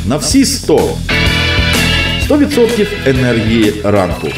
на всі 100. 100% енергії ранку.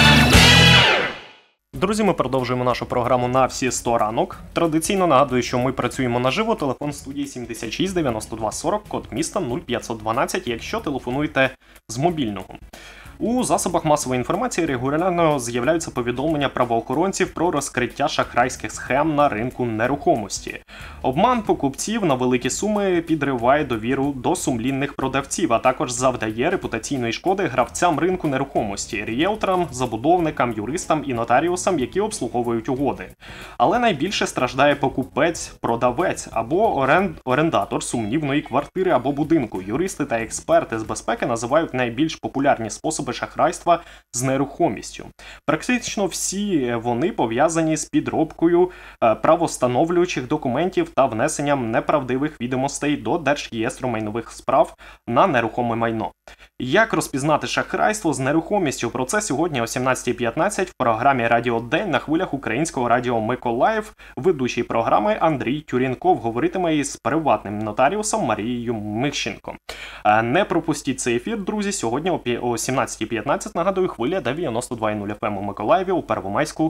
Друзі, ми продовжуємо нашу програму на всі 100 ранок. Традиційно нагадую, що ми працюємо наживо. Телефон студії 76 92 40, код міста 0512, якщо телефонуєте з мобільного. У засобах масової інформації регулярно з'являються повідомлення правоохоронців про розкриття шахрайських схем на ринку нерухомості. Обман покупців на великі суми підриває довіру до сумлінних продавців, а також завдає репутаційної шкоди гравцям ринку нерухомості, ріелторам, забудовникам, юристам і нотаріусам, які обслуговують угоди. Але найбільше страждає покупець, продавець або орендатор сумнівної квартири або будинку. Юристи та експерти з безпеки називають найбільш популярні способи шахрайства з нерухомістю. Практично всі вони пов'язані з підробкою правовстановлюючих документів та внесенням неправдивих відомостей до Держреєстру майнових справ на нерухоме майно. Як розпізнати шахрайство з нерухомістю? Про це сьогодні о 17:15 в програмі «Радіо День» на хвилях Українського радіо Миколаїв ведучий програми Андрій Тюрінков говоритиме із приватним нотаріусом Марією Мищенко. Не пропустіть цей ефір, друзі, сьогодні о 17:15, нагадую, хвиля 92,0 FM у Миколаєві, у Первомайську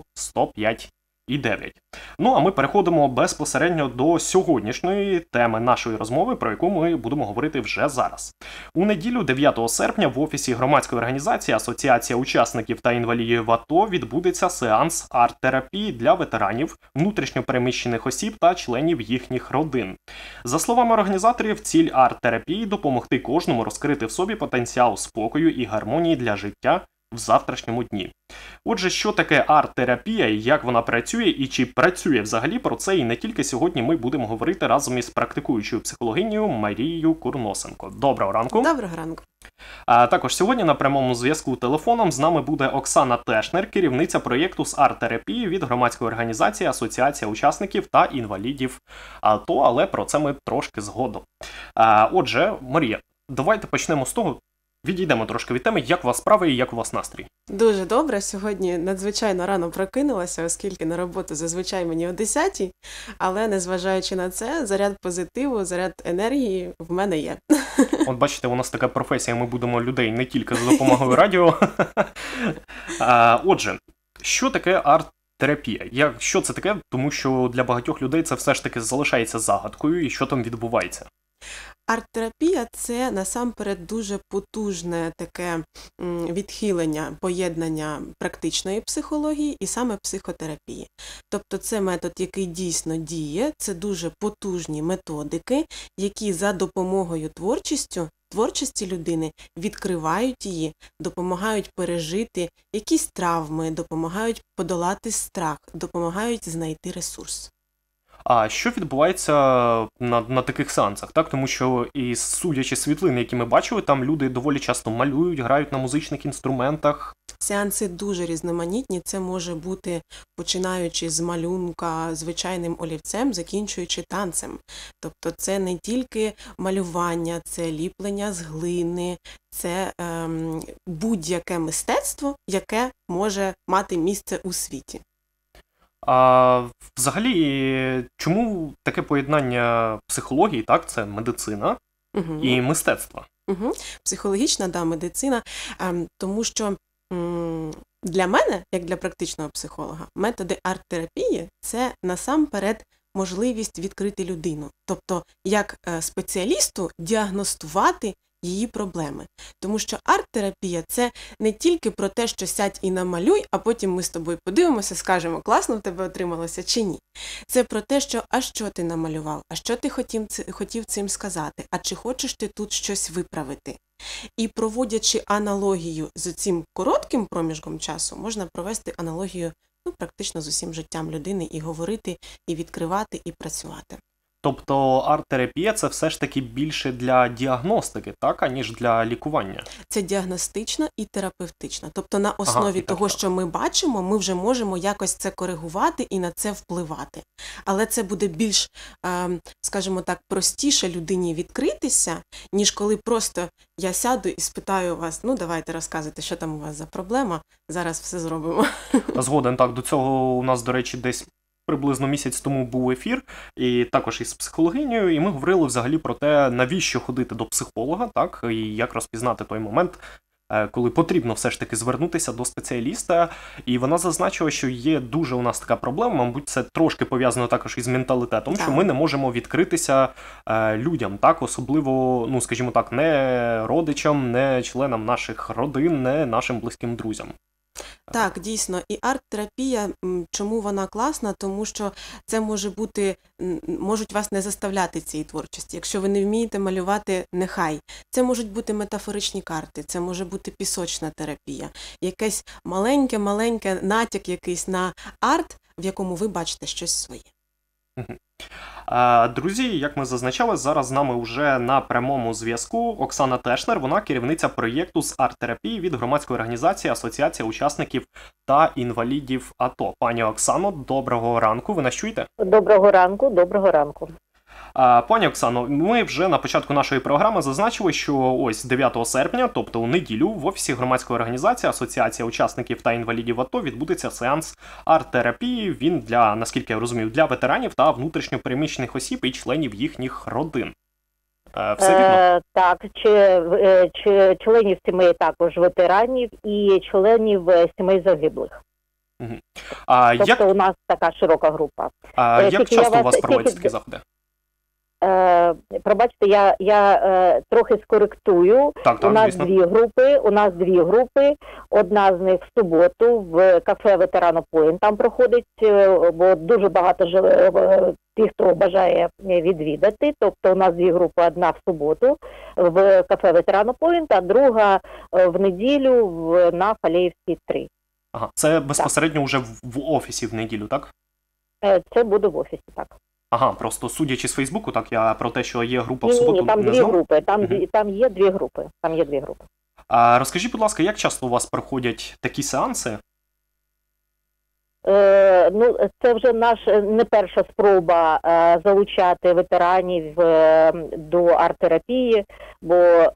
105,9. Ну, а ми переходимо безпосередньо до сьогоднішньої теми нашої розмови, про яку ми будемо говорити вже зараз. У неділю 9 серпня в офісі громадської організації Асоціація учасників та інвалідів АТО відбудеться сеанс арт-терапії для ветеранів, внутрішньопереміщених осіб та членів їхніх родин. За словами організаторів, ціль арт-терапії – допомогти кожному розкрити в собі потенціал спокою і гармонії для життя в завтрашньому дні. Отже, що таке арт-терапія, як вона працює і чи працює взагалі, про це і не тільки сьогодні ми будемо говорити разом із практикуючою психологинею Марією Курносенко. Доброго ранку. Доброго ранку. А також сьогодні на прямому зв'язку телефоном з нами буде Оксана Тешнер, керівниця проєкту з арт-терапії від громадської організації Асоціація учасників та інвалідів АТО, але про це ми трошки згодом. Отже, Марія, давайте почнемо з того, відійдемо трошки від теми, як у вас справи і як у вас настрій? Дуже добре. Сьогодні надзвичайно рано прокинулася, оскільки на роботу зазвичай мені о 10-й, але незважаючи на це, заряд позитиву, заряд енергії в мене є. От бачите, у нас така професія, ми будемо людей не тільки за допомогою радіо. Отже, що таке арт-терапія? Що це таке? Тому що для багатьох людей це все ж таки залишається загадкою, і що там відбувається? Арт-терапія – це насамперед дуже потужне таке відхилення, поєднання практичної психології і саме психотерапії. Тобто це метод, який дійсно діє, це дуже потужні методики, які за допомогою творчості людини відкривають її, допомагають пережити якісь травми, допомагають подолати страх, допомагають знайти ресурс. А що відбувається на таких сеансах, так? Тому що, і судячи світлини, які ми бачили, там люди доволі часто малюють, грають на музичних інструментах. Сеанси дуже різноманітні, це може бути починаючи з малюнка звичайним олівцем, закінчуючи танцем. Тобто це не тільки малювання, це ліплення з глини, це будь-яке мистецтво, яке може мати місце у світі. А взагалі, чому таке поєднання психології, так, це медицина і мистецтва? Психологічна, медицина, тому що для мене, як для практичного психолога, методи арт-терапії – це насамперед можливість відкрити людину. Тобто, як спеціалісту діагностувати її проблеми. Тому що арт-терапія – це не тільки про те, що сядь і намалюй, а потім ми з тобою подивимося, скажемо, класно в тебе отрималося чи ні. Це про те, що а що ти намалював, а що ти хотів цим сказати, а чи хочеш ти тут щось виправити. І проводячи аналогію з цим коротким проміжком часу, можна провести аналогію практично з усім життям людини і говорити, і відкривати, і працювати. Тобто арт-терапія – це все ж таки більше для діагностики, так, аніж для лікування? Це діагностична і терапевтична. Тобто на основі того, що ми бачимо, ми вже можемо якось це коригувати і на це впливати. Але це буде більш, скажімо так, простіше людині відкритися, ніж коли просто я сяду і спитаю вас, давайте розказуйте, що там у вас за проблема, зараз все зробимо. Згоден, так, до цього у нас, до речі, десь приблизно місяць тому був ефір, і також із психологинею, і ми говорили взагалі про те, навіщо ходити до психолога, так, і як розпізнати той момент, коли потрібно все ж таки звернутися до спеціаліста. І вона зазначила, що є дуже у нас така проблема, мабуть, це трошки пов'язано також із менталітетом, що ми не можемо відкритися людям, так, особливо, ну, скажімо так, не родичам, не членам наших родин, не нашим близьким друзям. Так, дійсно. І арт-терапія, чому вона класна? Тому що це може бути, можуть вас не заставляти цієї творчості. Якщо ви не вмієте малювати, нехай. Це можуть бути метафоричні карти, це може бути пісочна терапія. Якесь маленьке натяк якийсь на арт, в якому ви бачите щось своє. Друзі, як ми зазначали, зараз з нами вже на прямому зв'язку Оксана Тешнер, вона керівниця проєкту з арт-терапії від громадської організації Асоціація учасників та інвалідів АТО. Пані Оксано, доброго ранку, ви нас чуєте? Доброго ранку, доброго ранку. Пані Оксано, ми вже на початку нашої програми зазначили, що ось 9 серпня, тобто у неділю, в офісі громадської організації Асоціація учасників та інвалідів АТО відбудеться сеанс арт-терапії. Він для, наскільки я розумію, для ветеранів та внутрішньо переміщених осіб і членів їхніх родин. Все вірно? Так, членів сімей також ветеранів і членів сімей загиблих. Тобто у нас така широка група. Як часто у вас проводяться такі заходи? Пробачте, я трохи скоректую. У нас дві групи. Одна з них в суботу в кафе Ветерано Пойнт. Там проходить, бо дуже багато тих, хто бажає відвідати. Тобто у нас дві групи. Одна в суботу в кафе Ветерано Пойнт, а друга в неділю на Фалеївській 3. Ага, це безпосередньо вже в офісі в неділю, так? Це буде в офісі, так. Ага, просто судячи з Фейсбуку, так, я про те, що є група в суботу, там не дві знав. Групи, там є дві групи. Розкажіть, будь ласка, як часто у вас проходять такі сеанси? Це вже наша не перша спроба залучати ветеранів до арт-терапії, бо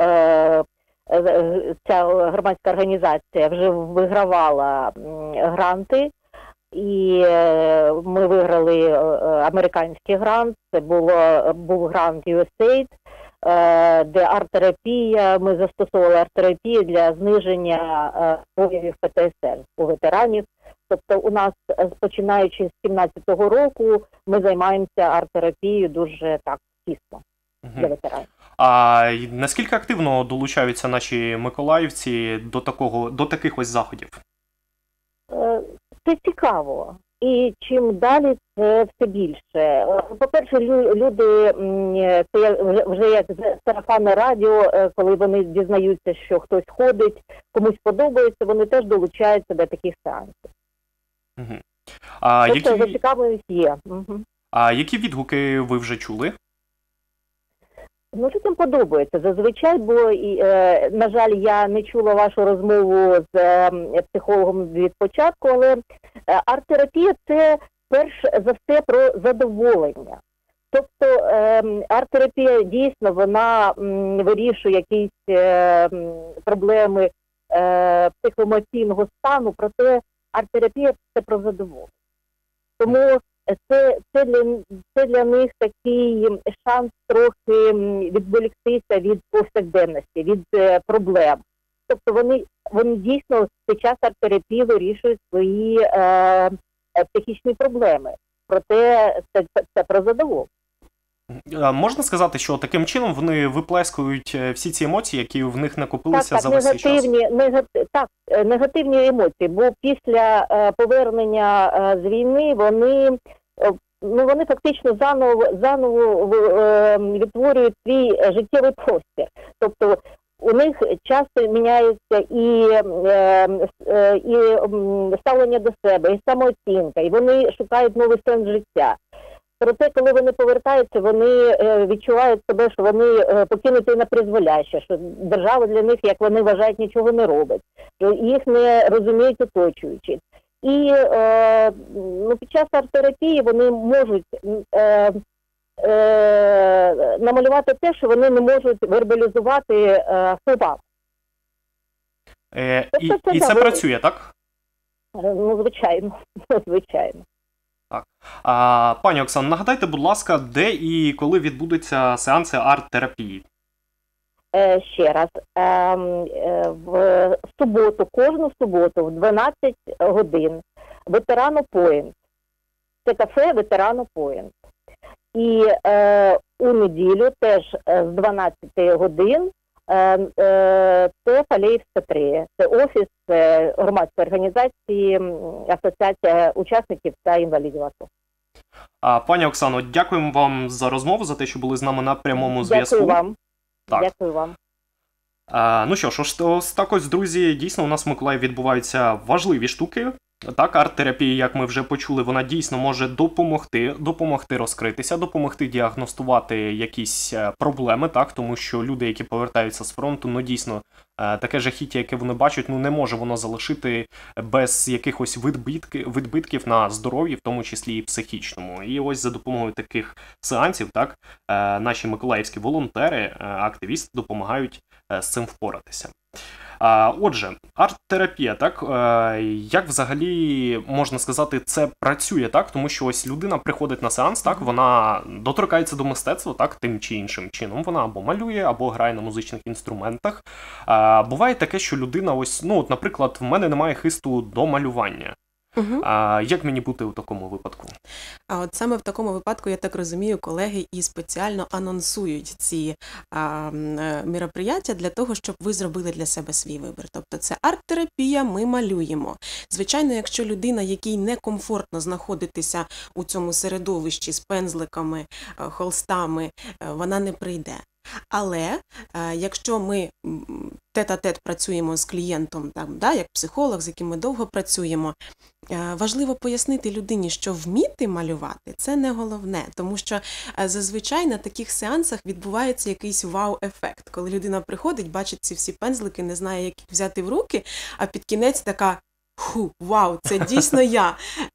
ця громадська організація вже вигравала гранти, і ми виграли американський грант, це був грант USAID, де арт-терапія, ми застосовували арт-терапію для зниження проявів ПТСР у ветеранів. Тобто у нас, починаючи з 2017 року, ми займаємося арт-терапією дуже так тісно для ветеранів. А наскільки активно долучаються наші миколаївці до таких ось заходів? Це цікаво. І чим далі, це все більше. По-перше, люди, це вже як сарафанне радіо, коли вони дізнаються, що хтось ходить, комусь подобається, вони теж долучаються до таких сеансів. Тобто зацікавленість є. А які відгуки ви вже чули? Людям подобається зазвичай, бо, на жаль, я не чула вашу розмову з психологом від початку, але арт-терапія – це перш за все про задоволення. Тобто арт-терапія дійсно, вона вирішує якісь проблеми психоемоційного стану, проте арт-терапія – це про задоволення. Тому це для них такий шанс трохи відволіктися від повсякденності, від проблем. Тобто вони дійсно під час арт-терапії вирішують свої психічні проблеми. Проте це про задоволення. Можна сказати, що таким чином вони виплескують всі ці емоції, які в них накопилися за весь цей час? Негативні емоції, бо після повернення з війни вони фактично заново відтворюють свій життєвий простір. Тобто у них часто міняється і ставлення до себе, і самооцінка, і вони шукають новий сенс життя. Проте, коли вони повертаються, вони відчувають себе, що вони покинуті на призволяще, що держава для них, як вони вважають, нічого не робить, що їх не розуміють оточуючі. І під час арт-терапії вони можуть намалювати те, що вони не можуть вербалізувати словами. І це працює, так? Звичайно. Пані Оксано, нагадайте, будь ласка, де і коли відбудуться сеанси арт-терапії? Ще раз, в суботу, кожну суботу в 12 годин Ветерану Пойнт. Це кафе Ветерану Пойнт. І у неділю теж з 12 годин це Фалеївська 3. Це офіс громадської організації Асоціація учасників та інвалідів АТО. Пані Оксано, дякуємо вам за розмову, за те, що були з нами на прямому зв'язку. Дякую вам. Так. Дякую вам. Ну що ж, ось так ось, друзі, дійсно у нас в Миколаєві відбуваються важливі штуки. Так, арт-терапія, як ми вже почули, вона дійсно може допомогти розкритися, допомогти діагностувати якісь проблеми, так, тому що люди, які повертаються з фронту, ну дійсно, таке жахіття, яке вони бачать, ну не може воно залишити без якихось відбитків на здоров'ї, в тому числі і психічному. І ось за допомогою таких сеансів, так, наші миколаївські волонтери, активісти допомагають з цим впоратися. Отже, арт-терапія, так, як взагалі, можна сказати, це працює, так, тому що ось людина приходить на сеанс, так, вона доторкається до мистецтва, так, тим чи іншим чином, вона або малює, або грає на музичних інструментах. Буває таке, що людина ось, ну, от, наприклад, в мене немає хисту до малювання. Як мені бути у такому випадку? А от саме в такому випадку, я так розумію, колеги і спеціально анонсують ці мероприятия для того, щоб ви зробили для себе свій вибір. Тобто це арт-терапія, ми малюємо. Звичайно, якщо людина, якій некомфортно знаходитися у цьому середовищі з пензликами, холстами, вона не прийде. Але якщо ми тет-а-тет працюємо з клієнтом, так, да, як психолог, з яким ми довго працюємо, важливо пояснити людині, що вміти малювати – це не головне, тому що зазвичай на таких сеансах відбувається якийсь вау-ефект, коли людина приходить, бачить ці всі пензлики, не знає, як їх взяти в руки, а під кінець така вау, це дійсно я.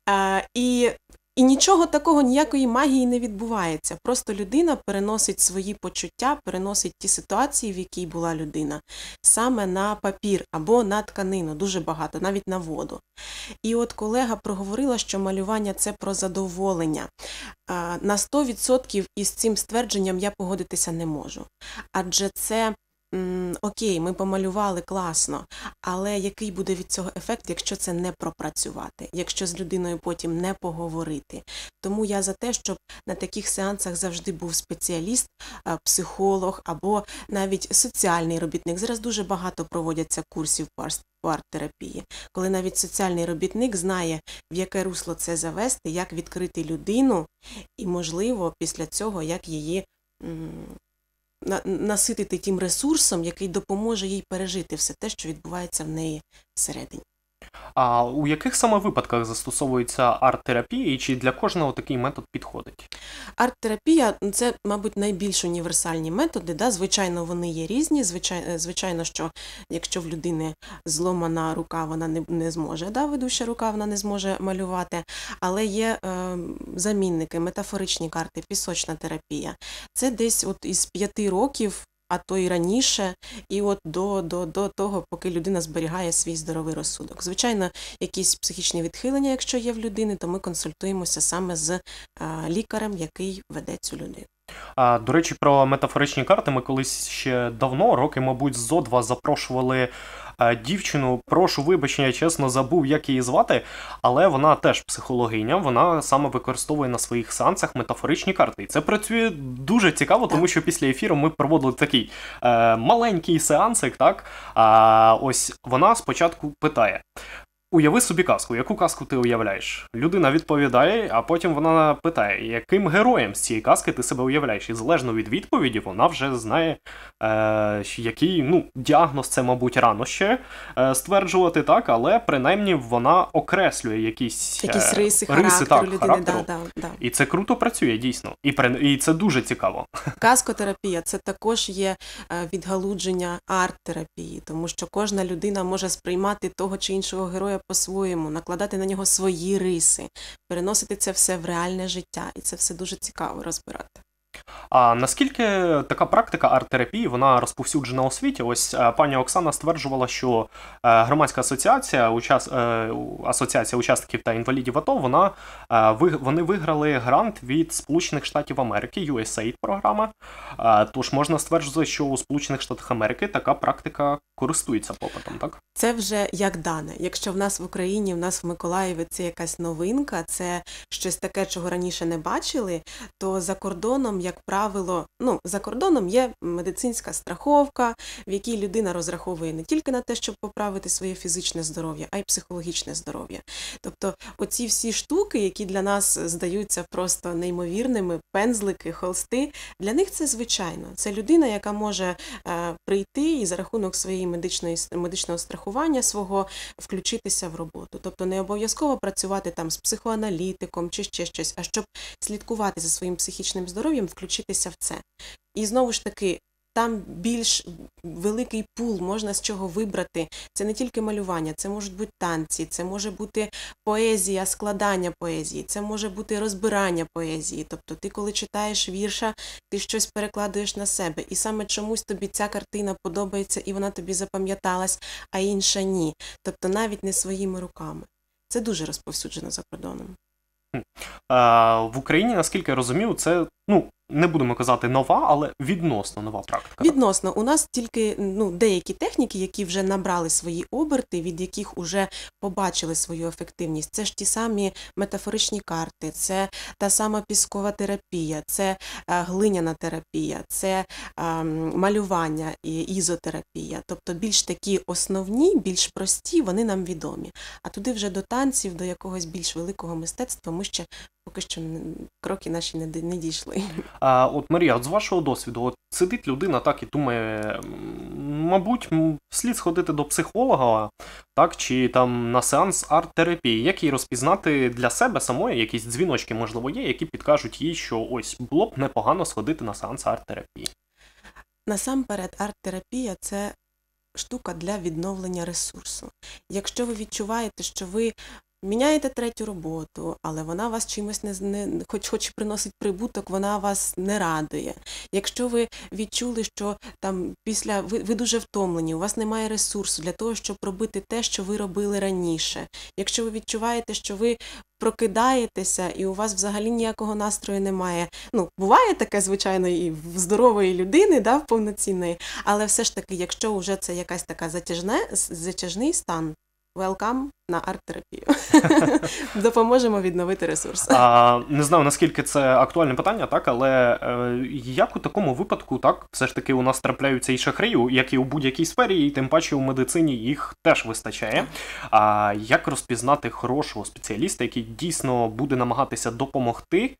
І нічого такого, ніякої магії не відбувається. Просто людина переносить свої почуття, переносить ті ситуації, в якій була людина, саме на папір або на тканину, дуже багато, навіть на воду. І от колега проговорила, що малювання – це про задоволення. На 100% із цим ствердженням я погодитися не можу. Адже це окей, ми помалювали, класно, але який буде від цього ефект, якщо це не пропрацювати, якщо з людиною потім не поговорити. Тому я за те, щоб на таких сеансах завжди був спеціаліст, психолог або навіть соціальний робітник. Зараз дуже багато проводяться курсів по арт-терапії, коли навіть соціальний робітник знає, в яке русло це завести, як відкрити людину і, можливо, після цього, як її наситити тим ресурсом, який допоможе їй пережити все те, що відбувається в неї всередині. А у яких саме випадках застосовується арт-терапія і чи для кожного такий метод підходить? Арт-терапія – це, мабуть, найбільш універсальні методи. Да? Звичайно, вони є різні. Звичайно, що якщо в людини зломана рука, вона не зможе, да? Ведуща рука, вона не зможе малювати. Але є замінники, метафоричні карти, пісочна терапія. Це десь от із 5 років, а то й раніше, і от до того, поки людина зберігає свій здоровий розсудок. Звичайно, якісь психічні відхилення, якщо є в людини, то ми консультуємося саме з лікарем, який веде цю людину. До речі, про метафоричні карти ми колись ще давно, роки, мабуть, зо 2 запрошували дівчину, прошу вибачення, я чесно забув, як її звати, але вона теж психологиня, вона саме використовує на своїх сеансах метафоричні карти. І це працює дуже цікаво, тому що після ефіру ми проводили такий маленький сеансик, так? Ось вона спочатку питає: уяви собі казку. Яку казку ти уявляєш? Людина відповідає, а потім вона питає, яким героєм з цієї казки ти себе уявляєш? І залежно від відповіді вона вже знає, який, діагноз це, мабуть, рано ще стверджувати, так, але принаймні вона окреслює якісь риси характеру людини. Да. І це круто працює, дійсно. І це дуже цікаво. Казкотерапія – це також є відгалудження арт-терапії, тому що кожна людина може сприймати того чи іншого героя по-своєму, накладати на нього свої риси, переносити це все в реальне життя. І це все дуже цікаво розбирати. А наскільки така практика арт-терапії, вона розповсюджена у світі? Ось пані Оксана стверджувала, що громадська асоціація, асоціація учасників та інвалідів АТО, вони виграли грант від Сполучених Штатів Америки, USAID програма. Тож можна стверджувати, що у Сполучених Штатах Америки така практика користується попитом, так? Це вже як дане. Якщо в нас в Україні, в нас в Миколаєві це якась новинка, це щось таке, чого раніше не бачили, то за кордоном, як правило, за кордоном є медицинська страховка, в якій людина розраховує не тільки на те, щоб поправити своє фізичне здоров'я, а й психологічне здоров'я. Тобто оці всі штуки, які для нас здаються просто неймовірними, пензлики, холсти, для них це звичайно. Це людина, яка може прийти і за рахунок своєї медичного страхування свого включитися в роботу. Тобто не обов'язково працювати там з психоаналітиком чи ще щось, а щоб слідкувати за своїм психічним здоров'ям, включитися в це. І знову ж таки, там більш великий пул, можна з чого вибрати. Це не тільки малювання, це можуть бути танці, це може бути поезія, складання поезії, це може бути розбирання поезії. Тобто ти, коли читаєш вірша, ти щось перекладуєш на себе. І саме чомусь тобі ця картина подобається і вона тобі запам'яталась, а інша ні. Тобто навіть не своїми руками. Це дуже розповсюджено за кордоном. В Україні, наскільки я розумію, це, не будемо казати нова, але відносно нова практика. Відносно. У нас тільки деякі техніки, які вже набрали свої оберти, від яких вже побачили свою ефективність. Це ж ті самі метафоричні карти, це та сама піскова терапія, це глиняна терапія, це малювання і ізотерапія. Тобто більш такі основні, більш прості, вони нам відомі. А туди вже до танців, до якогось більш великого мистецтва ми ще поки що кроки наші не дійшли. От, Марія, з вашого досвіду, сидить людина так і думає, мабуть, слід сходити до психолога, так, чи там на сеанс арт-терапії. Як їй розпізнати для себе самої, якісь дзвіночки, можливо, є, які підкажуть їй, що ось було б непогано сходити на сеанс арт-терапії? Насамперед, арт-терапія – це штука для відновлення ресурсу. Якщо ви відчуваєте, що ви міняєте третю роботу, але вона вас чимось хоч приносить прибуток, вона вас не радує. Якщо ви відчули, що там ви дуже втомлені, у вас немає ресурсу для того, щоб робити те, що ви робили раніше. Якщо ви відчуваєте, що ви прокидаєтеся і у вас взагалі ніякого настрою немає. Буває таке, звичайно, і в здорової людини, в повноцінної, але все ж таки, якщо вже це якась така затяжний стан, welcome на арт-терапію. Допоможемо відновити ресурс. Не знаю, наскільки це актуальне питання, так, але як у такому випадку, так, все ж таки у нас трапляються і шахраї, як і у будь-якій сфері, і тим паче у медицині їх теж вистачає. Як розпізнати хорошого спеціаліста, який дійсно буде намагатися допомогти,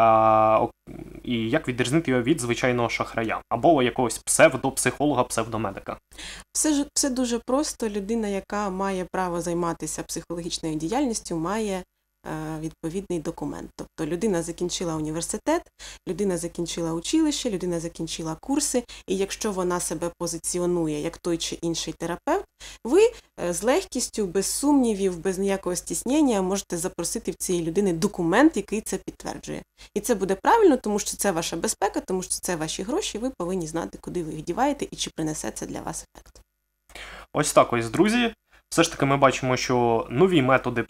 і як відрізнити його від звичайного шахрая? Або якогось псевдопсихолога, псевдомедика? Все дуже просто. Людина, яка має право займатися психологічною діяльністю, має відповідний документ. Тобто людина закінчила університет, людина закінчила училище, людина закінчила курси, і якщо вона себе позиціонує як той чи інший терапевт, ви з легкістю, без сумнівів, без ніякого стіснення можете запросити в цієї людини документ, який це підтверджує. І це буде правильно, тому що це ваша безпека, тому що це ваші гроші, ви повинні знати, куди ви їх діваєте і чи принесе це для вас ефект. Ось так ось, друзі. Все ж таки ми бачимо, що нові методи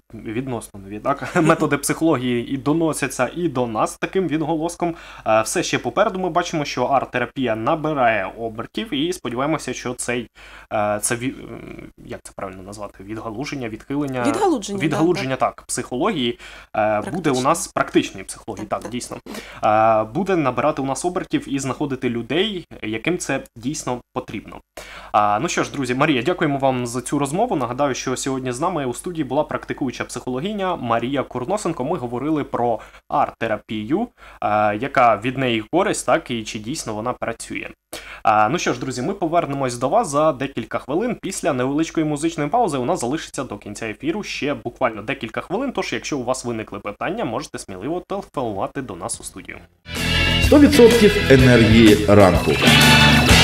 методи психології і доносяться і до нас таким відголоском. Все ще попереду ми бачимо, що арт-терапія набирає обертів і сподіваємося, що як це правильно назвати, відгалудження, так, психології буде у нас, практичної психології, так, дійсно, буде набирати у нас обертів і знаходити людей, яким це дійсно потрібно. Ну що ж, друзі, Марія, дякуємо вам за цю розмову. Нагадаю, що сьогодні з нами у студії була практикуюча психологиня Марія Курносенко. Ми говорили про арт-терапію, яка від неї користь, так, і чи дійсно вона працює. Ну що ж, друзі, ми повернемось до вас за декілька хвилин. Після невеличкої музичної паузи у нас залишиться до кінця ефіру ще буквально декілька хвилин, тож якщо у вас виникли питання, можете сміливо телефонувати до нас у студію. 100% енергії ранку.